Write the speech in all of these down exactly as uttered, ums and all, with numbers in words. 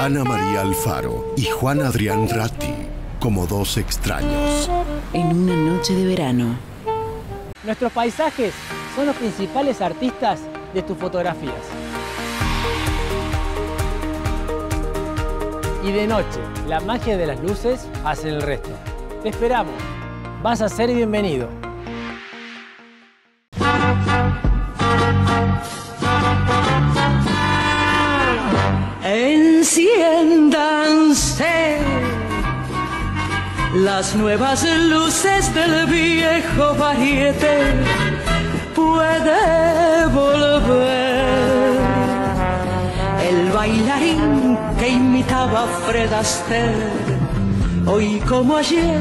Ana María Alfaro y Juan Adrián Ratti como dos extraños. En una noche de verano. Nuestros paisajes son los principales artistas de tus fotografías. Y de noche, la magia de las luces hace el resto. Te esperamos. Vas a ser bienvenido. Enciéndanse las nuevas luces del viejo Varieté. Puede volver el bailarín que imitaba a Fred Astaire. Hoy como ayer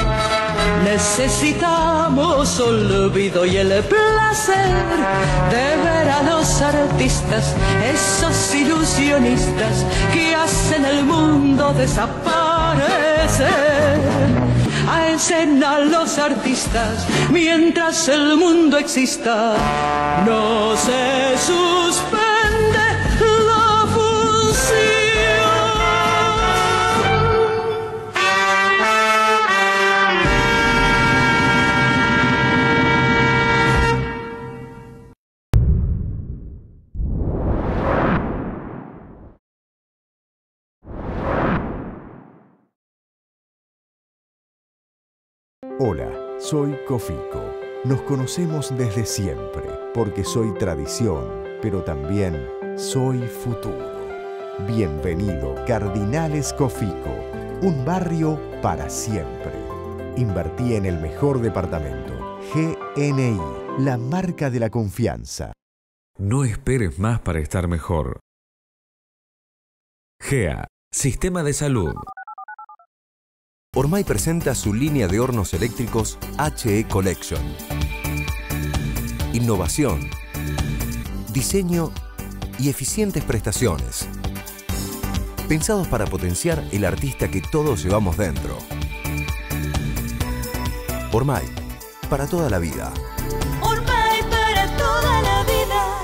necesitamos olvido y el placer de ver a los artistas, esos ilusionistas que hacen el mundo desaparecer. A escena los artistas, mientras el mundo exista, no se suspende la función. Hola, soy Cofico. Nos conocemos desde siempre, porque soy tradición, pero también soy futuro. Bienvenido, Cardinales Cofico, un barrio para siempre. Invertí en el mejor departamento, G N I, la marca de la confianza. No esperes más para estar mejor. G E A, Sistema de Salud. Ormay presenta su línea de hornos eléctricos H E Collection. Innovación, diseño y eficientes prestaciones. Pensados para potenciar el artista que todos llevamos dentro. Ormay, para toda la vida. Ormay para toda la vida.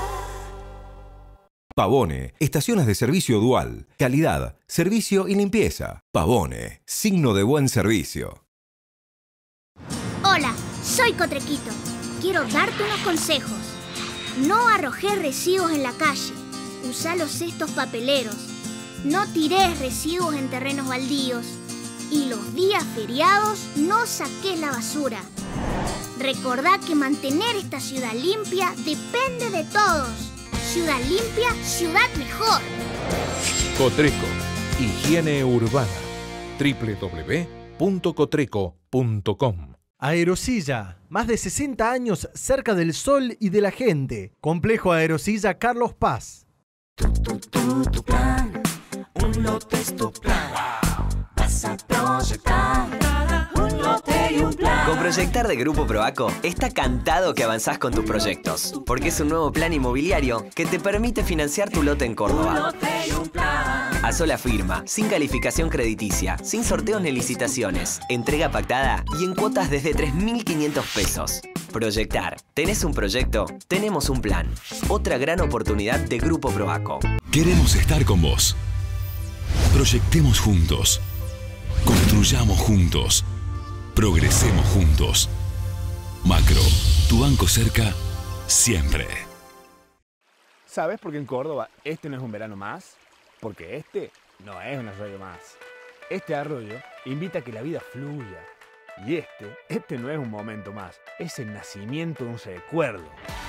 Pavone, estaciones de servicio dual, calidad, servicio y limpieza. Pavone, signo de buen servicio. Hola, soy Cotrequito. Quiero darte unos consejos. No arrojes residuos en la calle. Usa los cestos papeleros. No tires residuos en terrenos baldíos. Y los días feriados no saques la basura. Recordá que mantener esta ciudad limpia depende de todos. Ciudad limpia, ciudad mejor. Cotreco, higiene urbana. doble u doble u doble u punto cotreco punto com. Aerosilla, más de sesenta años cerca del sol y de la gente. Complejo Aerosilla Carlos Paz. Tu, tu, tu, tu plan, un lote es tu plan. Vas a proyectar un lote y un plan. Con Proyectar de Grupo Proaco está cantado que avanzás con tus proyectos, porque es un nuevo plan inmobiliario que te permite financiar tu lote en Córdoba. Un lote y un plan. A sola firma, sin calificación crediticia, sin sorteos ni licitaciones, entrega pactada y en cuotas desde tres mil quinientos pesos. Proyectar. ¿Tenés un proyecto? Tenemos un plan. Otra gran oportunidad de Grupo Proaco. Queremos estar con vos. Proyectemos juntos. Construyamos juntos. Progresemos juntos. Macro, tu banco cerca, siempre. ¿Sabes por qué en Córdoba este no es un verano más? Porque este no es un arroyo más. Este arroyo invita a que la vida fluya. Y este, este no es un momento más. Es el nacimiento de un recuerdo.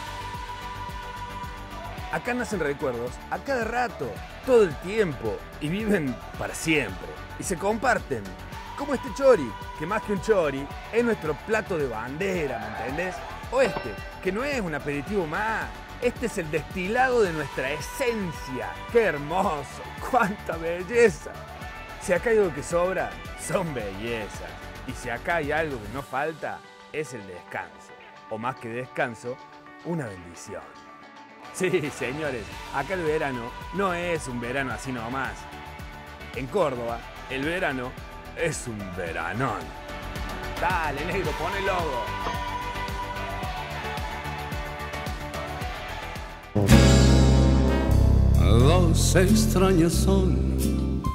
Acá nacen recuerdos a cada rato, todo el tiempo. Y viven para siempre. Y se comparten. Como este chori, que más que un chori, es nuestro plato de bandera, ¿me entendés? O este, que no es un aperitivo más. Este es el destilado de nuestra esencia. ¡Qué hermoso! ¡Cuánta belleza! Si acá hay algo que sobra, son bellezas. Y si acá hay algo que no falta, es el descanso. O más que descanso, una bendición. Sí, señores, acá el verano no es un verano así nomás. En Córdoba, el verano es un veranón. Dale, negro, pon el logo. Dos extraños son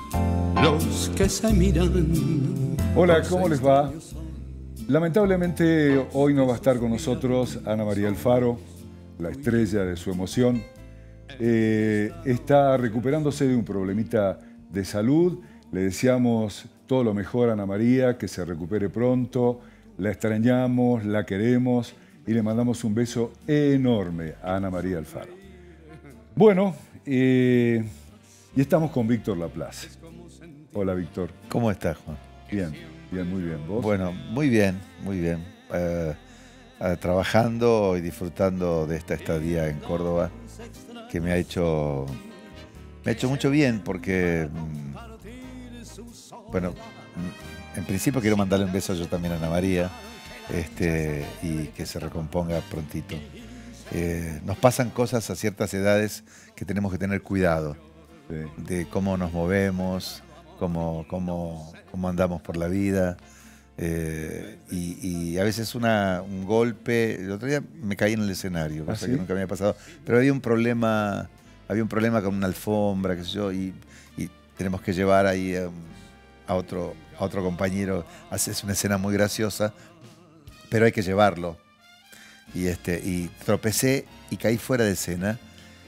los que se miran. Hola, ¿cómo les va? Lamentablemente hoy no va a estar con nosotros Ana María Alfaro, la estrella de su emoción. Eh, está recuperándose de un problemita de salud. Le deseamos todo lo mejor a Ana María, que se recupere pronto. La extrañamos, la queremos y le mandamos un beso enorme a Ana María Alfaro. Bueno, eh, y estamos con Víctor Laplace. Hola, Víctor. ¿Cómo estás, Juan? Bien, bien, muy bien. ¿Vos? Bueno, muy bien, muy bien. Eh, eh, trabajando y disfrutando de esta estadía en Córdoba, que me ha hecho, me ha hecho mucho bien porque, bueno, en principio quiero mandarle un beso yo también a Ana María, este, y que se recomponga prontito. Eh, nos pasan cosas a ciertas edades que tenemos que tener cuidado, sí, de cómo nos movemos, cómo, cómo, cómo andamos por la vida. Eh, y, y a veces una, un golpe. El otro día me caí en el escenario, cosa ¿Ah, sí? que nunca me había pasado. Pero había un problema, había un problema con una alfombra, qué sé yo, y, y tenemos que llevar ahí a, a, otro, a otro compañero. Es una escena muy graciosa, pero hay que llevarlo. Y, este, y tropecé y caí fuera de escena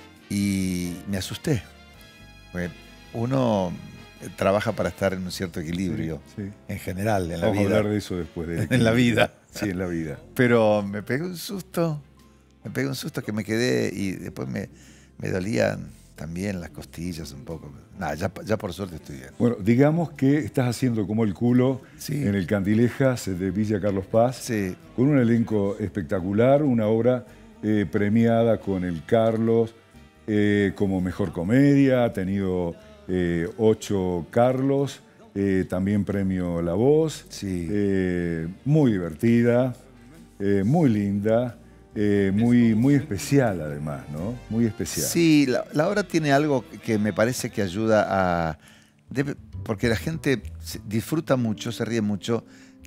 y me asusté. Porque uno trabaja para estar en un cierto equilibrio, sí, sí, en general, en la Vamos vida. Vamos a hablar de eso después. De en la vida. Sí, en la vida. Pero me pegué un susto, me pegué un susto que me quedé y después me, me dolían también las costillas un poco. Nada, ya, ya por suerte estoy bien. Bueno, digamos que estás haciendo como el culo, sí, en el Candilejas de Villa Carlos Paz, sí, con un elenco espectacular, una obra eh, premiada con el Carlos eh, como mejor comedia, ha tenido eh, ocho Carlos, eh, también premio La Voz, sí, eh, muy divertida, eh, muy linda. Eh, muy, muy especial además, ¿no? Muy especial. Sí, la, la obra tiene algo que me parece que ayuda a... Debe, porque la gente disfruta mucho, se ríe mucho,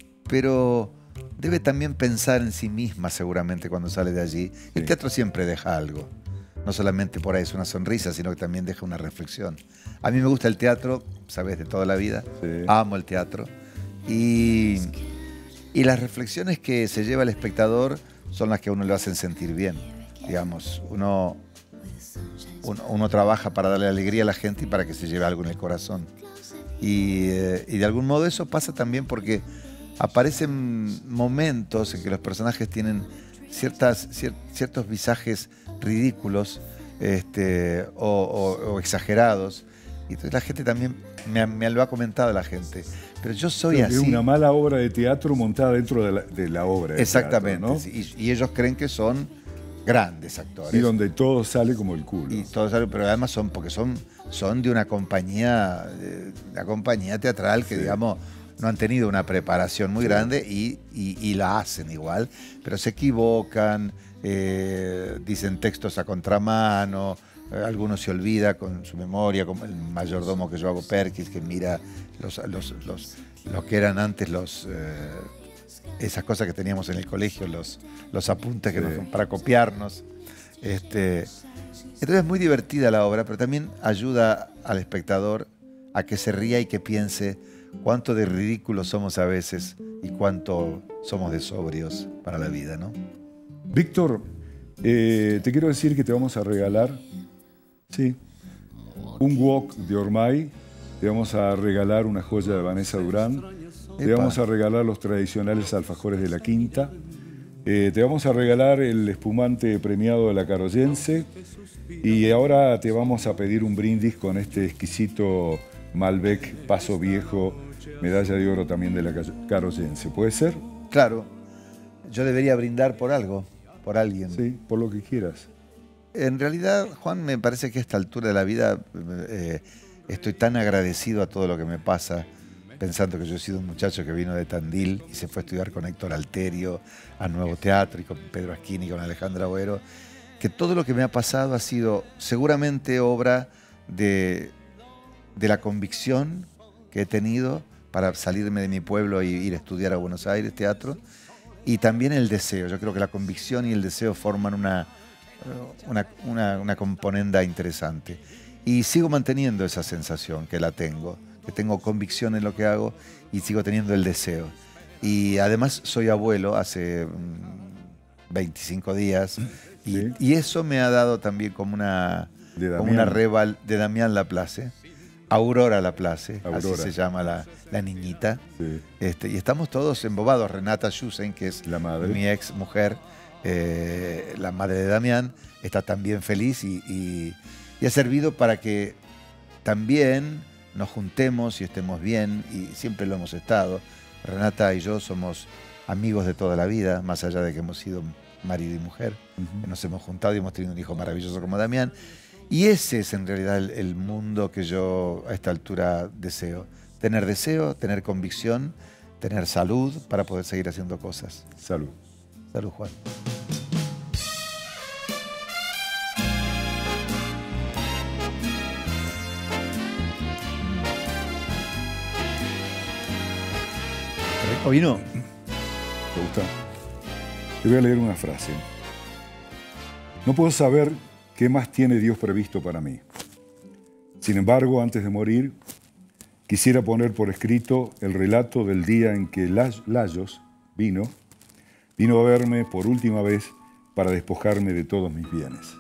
pero debe también pensar en sí misma seguramente cuando sale de allí. Sí. El teatro siempre deja algo. No solamente por ahí es una sonrisa, sino que también deja una reflexión. A mí me gusta el teatro, sabes, de toda la vida. Sí. Amo el teatro. Y, y las reflexiones que se lleva el espectador son las que a uno le hacen sentir bien. Digamos, uno, uno, uno trabaja para darle alegría a la gente y para que se lleve algo en el corazón. Y, eh, y de algún modo eso pasa también porque aparecen momentos en que los personajes tienen ciertas, cier, ciertos visajes ridículos este, o, o, o exagerados. Y entonces la gente también me, me lo ha comentado la gente. Pero yo soy Creo así. Que es una mala obra de teatro montada dentro de la, de la obra de Exactamente. teatro, ¿no? y, y ellos creen que son grandes actores. Y donde todo sale como el culo. Y todo sale, pero además son, porque son, son de una compañía, de una compañía teatral que, sí, digamos, no han tenido una preparación muy, sí, grande y, y, y la hacen igual, pero se equivocan, eh, dicen textos a contramano. Algunos se olvida con su memoria, como el mayordomo que yo hago, Perkins, que mira los, los, los, lo que eran antes los, eh, esas cosas que teníamos en el colegio, los, los apuntes que sí, nos, para copiarnos. Este, entonces es muy divertida la obra, pero también ayuda al espectador a que se ría y que piense cuánto de ridículos somos a veces y cuánto somos de sobrios para la vida, ¿no? Víctor, eh, te quiero decir que te vamos a regalar... Sí, un wok de Ormay, te vamos a regalar una joya de Vanessa Durán, Epa. Te vamos a regalar los tradicionales alfajores de la Quinta, eh, te vamos a regalar el espumante premiado de la Carollense y ahora te vamos a pedir un brindis con este exquisito Malbec Paso Viejo, medalla de oro también de la Carollense. ¿Puede ser? Claro, yo debería brindar por algo, por alguien. Sí, por lo que quieras. En realidad, Juan, me parece que a esta altura de la vida eh, estoy tan agradecido a todo lo que me pasa, pensando que yo he sido un muchacho que vino de Tandil y se fue a estudiar con Héctor Alterio al Nuevo Teatro y con Pedro Asquini y con Alejandra Boero, que todo lo que me ha pasado ha sido seguramente obra de, de la convicción que he tenido para salirme de mi pueblo y ir a estudiar a Buenos Aires teatro, y también el deseo. Yo creo que la convicción y el deseo forman una... Una, una, una componenda interesante. Y sigo manteniendo esa sensación que la tengo, que tengo convicción en lo que hago y sigo teniendo el deseo. Y además soy abuelo hace mm, veinticinco días y, Sí. y eso me ha dado también como una, De como Damián. una reval de Damián Laplace, Aurora Laplace, así Aurora. se llama la, la niñita. Sí. Este, y estamos todos embobados. Renata Schusen, que es La madre. mi ex mujer, eh, la madre de Damián, está también feliz y, y- y ha servido para que también nos juntemos y estemos bien, y siempre lo hemos estado. Renata y yo somos amigos de toda la vida, más allá de que hemos sido marido y mujer. Ujú. Nos hemos juntado y hemos tenido un hijo maravilloso como Damián. Y ese es en realidad el, el mundo que yo a esta altura deseo. Tener deseo, tener convicción, tener salud para poder seguir haciendo cosas. Salud. Salud, Juan. ¿O vino? ¿Te gusta? Te voy a leer una frase. No puedo saber qué más tiene Dios previsto para mí. Sin embargo, antes de morir, quisiera poner por escrito el relato del día en que Lay- Layos vino, vino a verme por última vez para despojarme de todos mis bienes.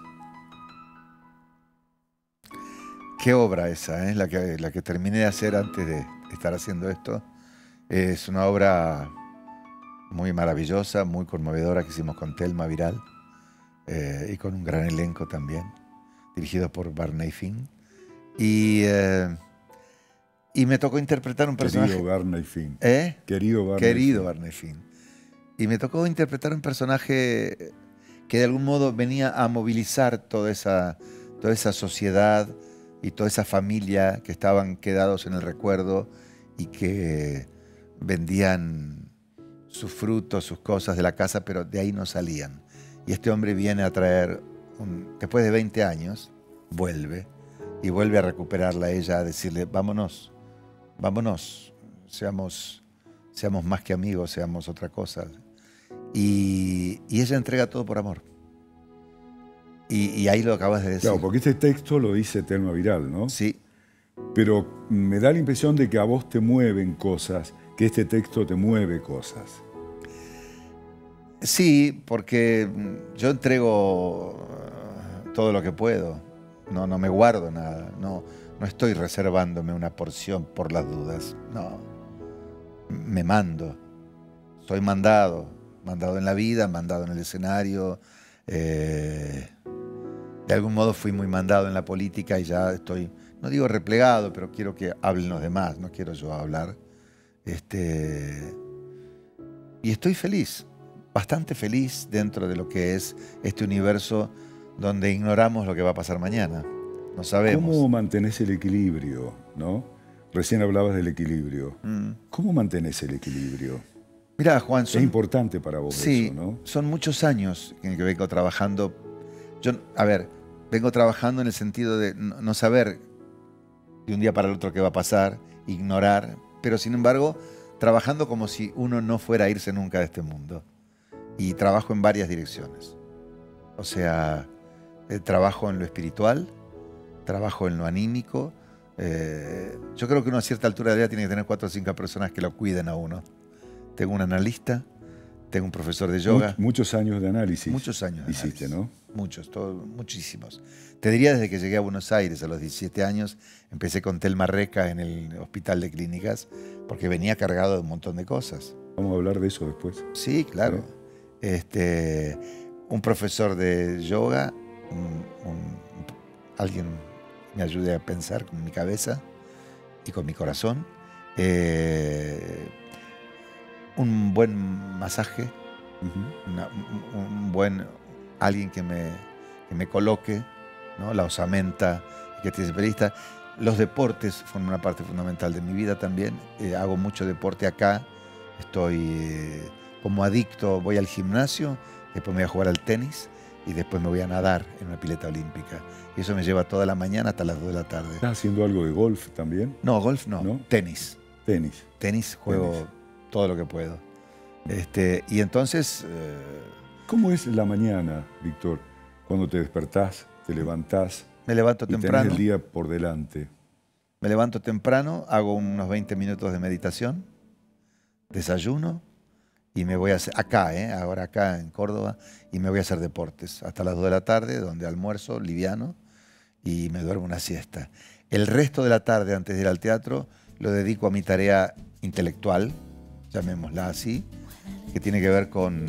Qué obra esa, ¿eh? la, que, la que terminé de hacer antes de estar haciendo esto. Es una obra muy maravillosa, muy conmovedora que hicimos con Telma Viral eh, y con un gran elenco también, dirigido por Barney Finn. Y, eh, y me tocó interpretar un personaje... Querido Barney Finn. ¿Eh? Querido Barney Querido Finn. Barney Finn. Y me tocó interpretar un personaje que de algún modo venía a movilizar toda esa, toda esa sociedad y toda esa familia que estaban quedados en el recuerdo y que vendían sus frutos, sus cosas de la casa, pero de ahí no salían. Y este hombre viene a traer, un, después de veinte años, vuelve y vuelve a recuperarla a ella, a decirle, vámonos, vámonos, seamos, seamos más que amigos, seamos otra cosa. Y, y ella entrega todo por amor. Y, y ahí lo acabas de decir. Claro, porque este texto lo dice Telma Viral, ¿no? Sí. Pero me da la impresión de que a vos te mueven cosas, que este texto te mueve cosas. Sí, porque yo entrego todo lo que puedo. No, no me guardo nada. No, no estoy reservándome una porción por las dudas. No. Me mando. Soy mandado. Mandado en la vida, mandado en el escenario. Eh, de algún modo fui muy mandado en la política y ya estoy, no digo replegado, pero quiero que hablen los demás, no quiero yo hablar. Este, y estoy feliz, bastante feliz dentro de lo que es este universo donde ignoramos lo que va a pasar mañana. No sabemos. ¿Cómo mantenés el equilibrio, no? Recién hablabas del equilibrio. Mm. ¿Cómo mantenés el equilibrio? Mirá, Juan, son, es importante para vos sí, eso, ¿no? Son muchos años en que vengo trabajando. Yo, a ver, vengo trabajando en el sentido de no, no saber de un día para el otro qué va a pasar, ignorar, pero sin embargo, trabajando como si uno no fuera a irse nunca de este mundo. Y trabajo en varias direcciones. O sea, eh, trabajo en lo espiritual, trabajo en lo anímico. Eh, yo creo que uno a cierta altura de la vida tiene que tener cuatro o cinco personas que lo cuiden a uno. Tengo un analista, tengo un profesor de yoga. Much, muchos años de análisis. Muchos años de hiciste, análisis. ¿no? Muchos, todo, muchísimos. Te diría desde que llegué a Buenos Aires a los diecisiete años, empecé con Telma Reca en el Hospital de Clínicas, porque venía cargado de un montón de cosas. Vamos a hablar de eso después. Sí, claro. ¿Sí? Este, un profesor de yoga, un, un, alguien me ayude a pensar con mi cabeza y con mi corazón. Eh, un buen masaje, uh-huh. una, un, un buen alguien que me, que me coloque, ¿no? La osamenta, que esté especialista. Los deportes forman una parte fundamental de mi vida también. Eh, hago mucho deporte acá. Estoy eh, como adicto, voy al gimnasio, después me voy a jugar al tenis y después me voy a nadar en una pileta olímpica. Y eso me lleva toda la mañana hasta las dos de la tarde. ¿Estás haciendo algo de golf también? No, golf no, ¿no? Tenis. Tenis. Tenis, juego tenis. Todo lo que puedo. Este, y entonces... Eh... ¿Cómo es la mañana, Víctor? Cuando te despertás, te levantás... Me levanto y temprano. Tenés el día por delante. me levanto temprano, hago unos veinte minutos de meditación, desayuno y me voy a hacer, acá, ¿eh? ahora acá en Córdoba, y me voy a hacer deportes hasta las dos de la tarde, donde almuerzo liviano y me duermo una siesta. El resto de la tarde, antes de ir al teatro, lo dedico a mi tarea intelectual, llamémosla así, que tiene que ver con,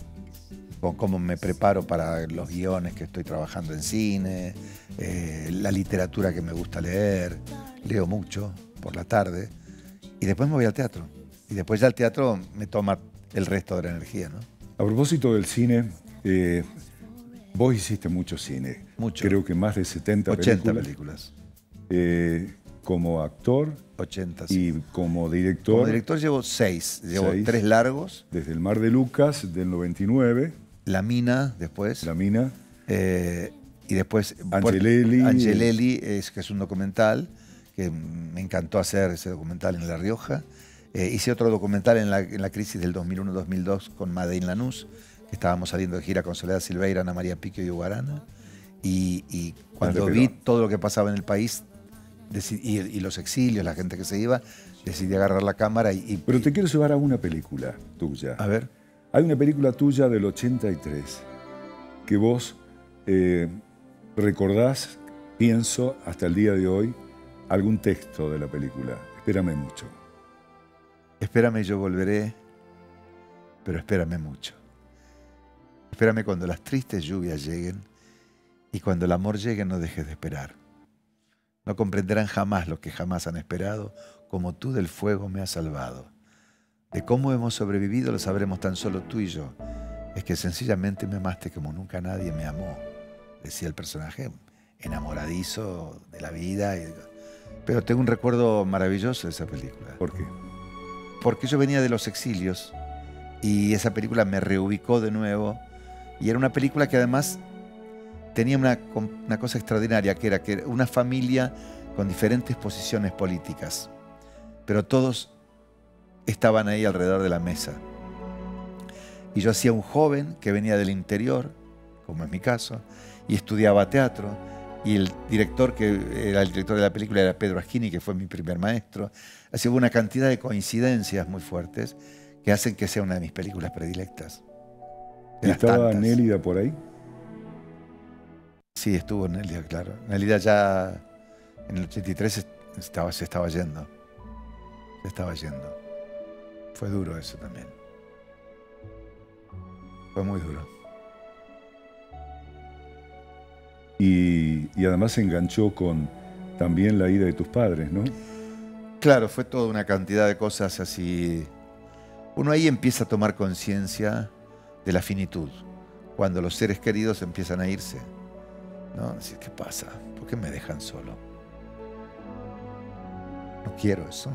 con cómo me preparo para los guiones que estoy trabajando en cine, eh, la literatura que me gusta leer, leo mucho por la tarde, y después me voy al teatro. Y después ya el teatro me toma el resto de la energía, ¿no? A propósito del cine, eh, vos hiciste mucho cine. Mucho. Creo que más de setenta ochenta películas. películas. Eh, como actor ochenta, sí. Y como director. Como director llevo seis. Llevo seis. tres largos. Desde El Mar de Lucas, del noventa y nueve. La Mina, después. La Mina. Eh, y después Angelelli. Angelelli, es, que es un documental, que me encantó hacer ese documental en La Rioja. Eh, hice otro documental en la, en la crisis del dos mil uno dos mil dos con Madeleine Lanús, que estábamos saliendo de gira con Soledad Silveira, Ana María Picchio y Hugo Arana. Y, y cuando vi todo lo que pasaba en el país, y, y los exilios, la gente que se iba, decidí agarrar la cámara y, y... Pero te quiero llevar a una película tuya. A ver. Hay una película tuya del ochenta y tres que vos eh, recordás, pienso, hasta el día de hoy, algún texto de la película. Espérame mucho. Espérame, yo volveré, pero espérame mucho. Espérame cuando las tristes lluvias lleguen y cuando el amor llegue no dejes de esperar. No comprenderán jamás lo que jamás han esperado, como tú del fuego me has salvado. De cómo hemos sobrevivido lo sabremos tan solo tú y yo. Es que sencillamente me amaste como nunca nadie me amó, decía el personaje, enamoradizo de la vida. Y... Pero tengo un recuerdo maravilloso de esa película. ¿Por qué? Porque yo venía de los exilios y esa película me reubicó de nuevo. Y era una película que además tenía una, una cosa extraordinaria, que era que era una familia con diferentes posiciones políticas, pero todos estaban ahí alrededor de la mesa. Y yo hacía un joven que venía del interior, como es mi caso, y estudiaba teatro, y el director que era el director de la película era Pedro Aschini, que fue mi primer maestro. Así hubo una cantidad de coincidencias muy fuertes que hacen que sea una de mis películas predilectas. ¿Y estaba Nélida por ahí? Sí, estuvo Nélida, claro. Nélida ya en el ochenta y tres estaba, se estaba yendo. Se estaba yendo. Fue duro eso también. Fue muy duro. Y, y además se enganchó con también la ida de tus padres, ¿no? Claro, fue toda una cantidad de cosas así. Uno ahí empieza a tomar conciencia de la finitud, cuando los seres queridos empiezan a irse, ¿no? Decir, ¿qué pasa? ¿Por qué me dejan solo? No quiero eso.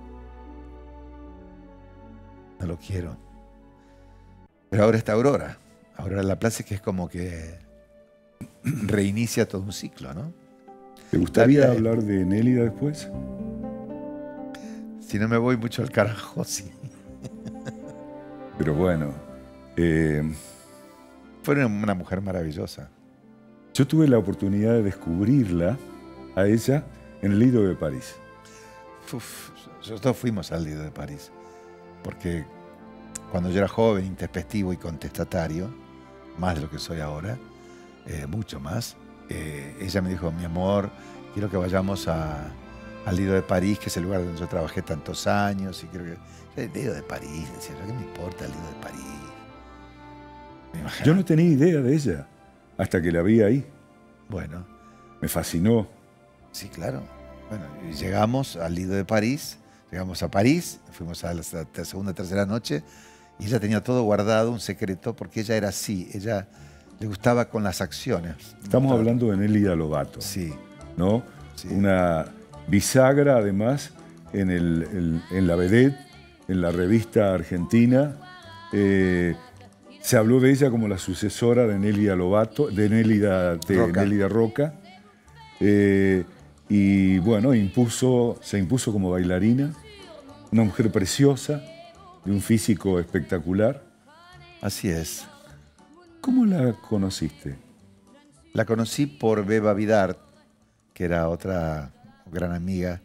No lo quiero. Pero ahora está Aurora. Aurora La Plaza, que es como que reinicia todo un ciclo, ¿no? ¿Te gustaría hablar de Nélida después? Si no me voy mucho al carajo, sí. Pero bueno. Eh, Fue una mujer maravillosa. Yo tuve la oportunidad de descubrirla a ella en el Lido de París. Uf, nosotros fuimos al Lido de París. Porque cuando yo era joven, introspectivo y contestatario, más de lo que soy ahora, eh, mucho más, eh, ella me dijo, mi amor, quiero que vayamos a, al Lido de París, que es el lugar donde yo trabajé tantos años, y quiero que... El Lido de París, decía, ¿qué me importa el Lido de París? Yo no tenía idea de ella, hasta que la vi ahí. Bueno. Me fascinó. Sí, claro. Bueno, y llegamos al Lido de París, llegamos a París, fuimos a la segunda, tercera noche, y ella tenía todo guardado, un secreto, porque ella era así, ella le gustaba con las acciones. Estamos hablando de Nélida Lobato. Sí. ¿No? Sí. Una bisagra, además, en, el, el, en la vedette, en la revista argentina. Eh, se habló de ella como la sucesora de Nélida Lobato, de Nélida, de Roca. Nélida Roca. Eh, y bueno, impuso, se impuso como bailarina, una mujer preciosa, de un físico espectacular. Así es. ¿Cómo la conociste? La conocí por Beba Vidart, que era otra, gran amiga,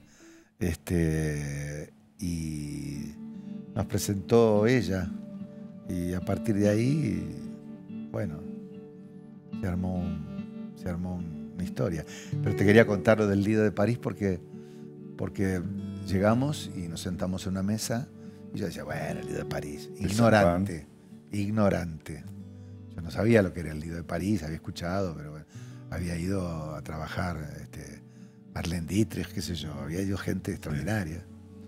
este, y nos presentó ella. Y a partir de ahí, bueno, se armó, un, se armó una historia. Pero te quería contar lo del Lido de París porque, porque llegamos y nos sentamos en una mesa y yo decía, bueno, el Lido de París. Ignorante, ignorante. Yo no sabía lo que era el Lido de París, había escuchado, pero bueno, había ido a trabajar este, Marlene Dietrich, qué sé yo, había ido gente extraordinaria.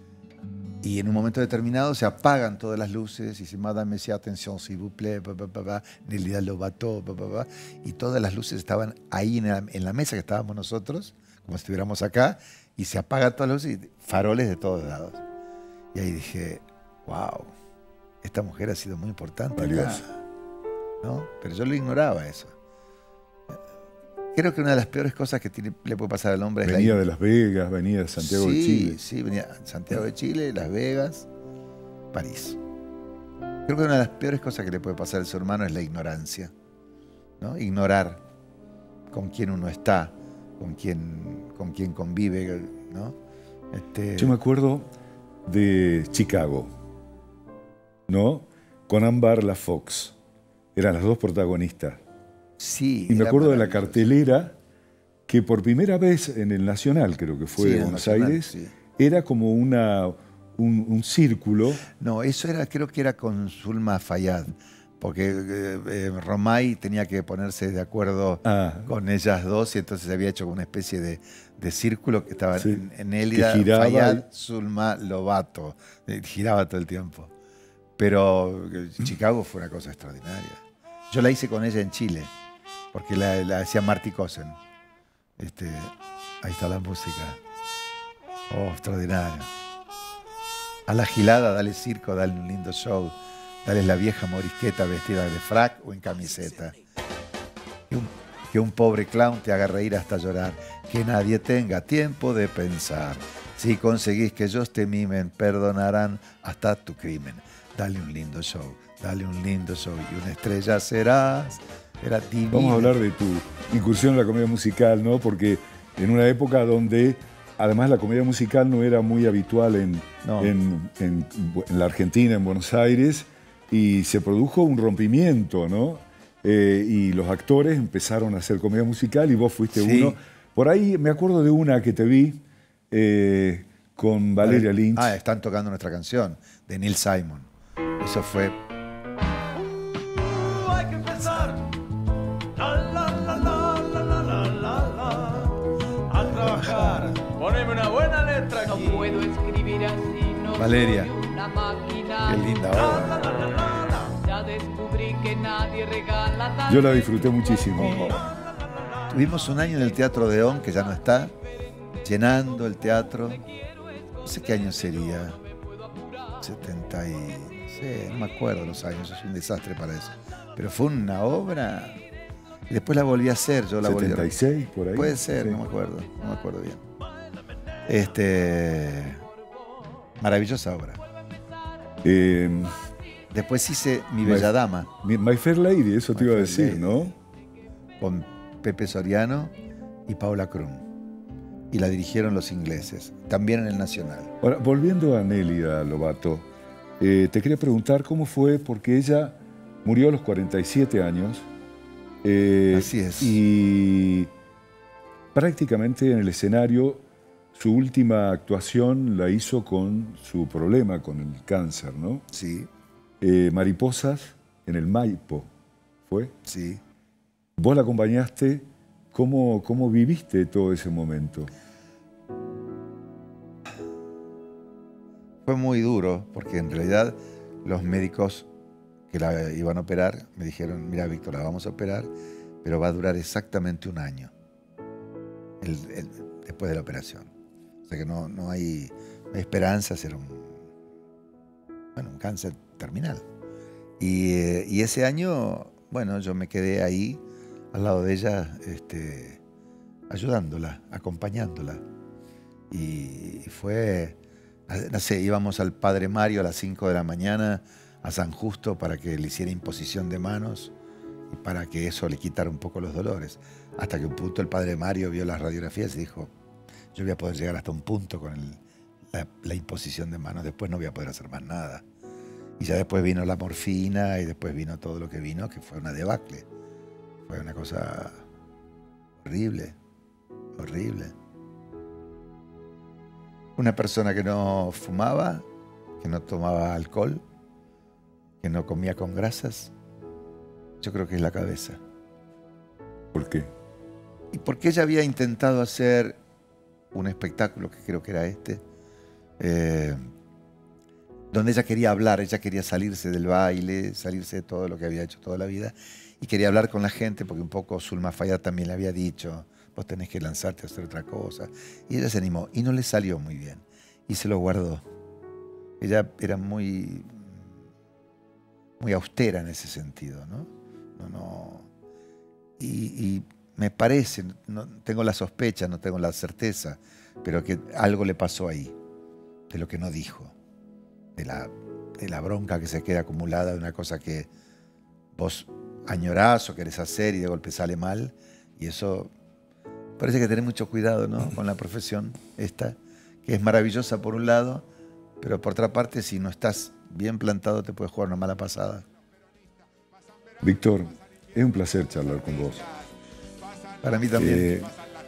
Y en un momento determinado se apagan todas las luces y se Madame, Monsieur, attention, s'il vous plaît, Nelida Lobato, y todas las luces estaban ahí en la, en la mesa que estábamos nosotros, como si estuviéramos acá, y se apagan todas las luces y faroles de todos lados. Y ahí dije, wow, esta mujer ha sido muy importante acá, ¿no? Pero yo lo ignoraba eso. Creo que una de las peores cosas que tiene, le puede pasar al hombre es la... Venía de Las Vegas, venía de Santiago sí, de Chile. Sí, sí, venía de Santiago de Chile, Las Vegas, París. Creo que una de las peores cosas que le puede pasar al ser humano es la ignorancia, ¿no? Ignorar con quién uno está, con quién, con quién convive, ¿no? Este... Yo me acuerdo de Chicago, ¿no? Con Ambar La Fox. Eran las dos protagonistas. Sí, y me acuerdo de la cartelera que por primera vez en el Nacional, creo que fue sí, de Buenos Nacional, Aires, sí. era como una, un, un círculo. No, eso era, creo que era con Zulma Fayad, porque eh, eh, Romay tenía que ponerse de acuerdo ah. con ellas dos y entonces había hecho una especie de, de círculo que estaba sí. en, en Élida, Fayad, y... Zulma, Lobato. Giraba todo el tiempo. Pero Chicago fue una cosa extraordinaria. Yo la hice con ella en Chile. Porque la, la hacía Marty Cosen. Este, ahí está la música. Oh, extraordinario. A la gilada, dale circo, dale un lindo show. Dale la vieja morisqueta vestida de frac o en camiseta. Que un, que un pobre clown te haga reír hasta llorar. Que nadie tenga tiempo de pensar. Si conseguís que ellos te mimen, perdonarán hasta tu crimen. Dale un lindo show, dale un lindo show y una estrella serás. Era divino. Vamos a hablar de tu incursión en la comedia musical, ¿no? Porque en una época donde, además, la comedia musical no era muy habitual en, no. en, en, en la Argentina, en Buenos Aires, y se produjo un rompimiento, ¿no? Eh, y los actores empezaron a hacer comedia musical y vos fuiste sí. uno. Por ahí me acuerdo de una que te vi eh, con Valeria Lynch. Ah, están tocando nuestra canción, de Neil Simon. Eso fue... Poneme una buena letra aquí. No puedo escribir así, no Valeria, soy una máquina. qué linda obra. Ya descubrí que nadie regala tal. Yo la disfruté muchísimo. Tuvimos un año en el Teatro Odeón, que ya no está, llenando el teatro. No sé qué año sería. setenta y... No sé, no me acuerdo los años, es un desastre para eso. Pero fue una obra... Y después la volví a hacer, yo la volví a... setenta y seis, por ahí. Puede ser, sí. no me acuerdo, no me acuerdo bien. Este... Maravillosa obra. Eh, después hice Mi Bella My, Dama. My, My Fair Lady, eso My te iba a Fair decir, Lady. ¿no? Con Pepe Soriano y Paula Krum. Y la dirigieron los ingleses, también en el Nacional. Ahora, volviendo a Nélida Lobato, eh, te quería preguntar cómo fue, porque ella murió a los cuarenta y siete años. Eh, Así es. Y prácticamente en el escenario, su última actuación la hizo con su problema, con el cáncer, ¿no? Sí. Eh, Mariposas en el Maipo, ¿fue? Sí. Vos la acompañaste. ¿Cómo, cómo viviste todo ese momento? Fue muy duro, porque en realidad los médicos que la iban a operar me dijeron, mira, Víctor, la vamos a operar, pero va a durar exactamente un año el, el, después de la operación. O sea que no, no, hay, no hay esperanza, era un, bueno, un cáncer terminal. Y, eh, y ese año, bueno, yo me quedé ahí al lado de ella, este, ayudándola, acompañándola. Y fue, no sé, íbamos al Padre Mario a las cinco de la mañana a San Justo para que le hiciera imposición de manos y para que eso le quitara un poco los dolores. Hasta que un punto el Padre Mario vio las radiografías y dijo, yo voy a poder llegar hasta un punto con el, la, la imposición de manos, después no voy a poder hacer más nada. Y ya después vino la morfina y después vino todo lo que vino, que fue una debacle. Fue una cosa horrible, horrible. Una persona que no fumaba, que no tomaba alcohol, que no comía con grasas, yo creo que es la cabeza. ¿Por qué? Y porque ella había intentado hacer un espectáculo, que creo que era este, eh, donde ella quería hablar, ella quería salirse del baile, salirse de todo lo que había hecho toda la vida, y quería hablar con la gente, porque un poco Zulma Fayad también le había dicho, vos tenés que lanzarte a hacer otra cosa. Y ella se animó, y no le salió muy bien, y se lo guardó. Ella era muy, muy austera en ese sentido, ¿no? No, no. Y, y me parece, no, tengo la sospecha, no tengo la certeza, pero que algo le pasó ahí, de lo que no dijo, de la, de la bronca que se queda acumulada de una cosa que vos añorás o querés hacer y de golpe sale mal, y eso parece que tenés mucho cuidado, ¿no? Con la profesión esta, que es maravillosa por un lado, pero por otra parte, si no estás bien plantado, te puedes jugar una mala pasada. Víctor, es un placer charlar con vos. Para mí también. Eh,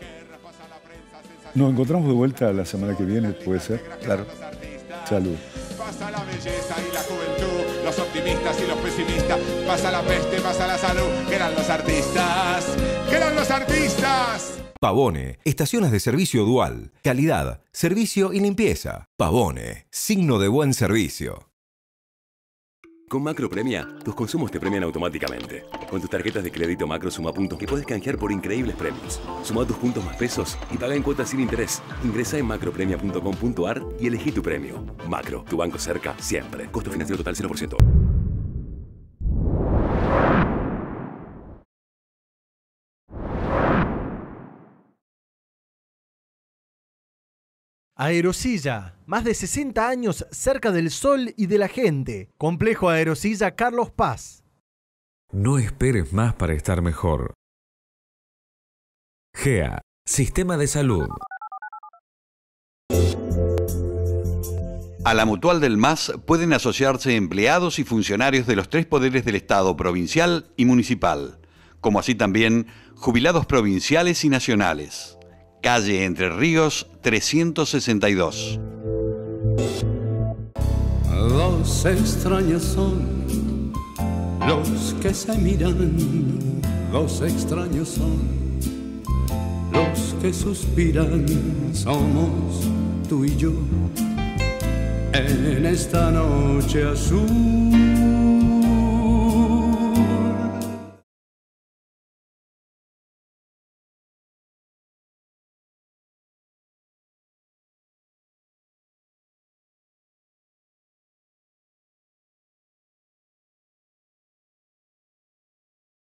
nos encontramos de vuelta la semana que viene, ¿puede ser? Claro. Salud. Pasa la belleza y la juventud, los optimistas y los pesimistas, pasa la peste, pasa la salud, que eran los artistas, que eran los artistas. Pavone, estaciones de servicio dual, calidad, servicio y limpieza. Pavone, signo de buen servicio. Con Macro Premia, tus consumos te premian automáticamente. Con tus tarjetas de crédito Macro suma puntos que puedes canjear por increíbles premios. Suma tus puntos más pesos y paga en cuotas sin interés. Ingresa en macropremia punto com punto ar y elegí tu premio. Macro, tu banco cerca siempre. Costo financiero total cero por ciento. Aerosilla, más de sesenta años cerca del sol y de la gente. Complejo Aerosilla Carlos Paz. No esperes más para estar mejor. G E A, Sistema de Salud. A la Mutual del M A S pueden asociarse empleados y funcionarios de los tres poderes del Estado provincial y municipal, como así también jubilados provinciales y nacionales. Calle Entre Ríos trescientos sesenta y dos. Dos extraños son los que se miran, dos extraños son los que suspiran, somos tú y yo en esta noche azul.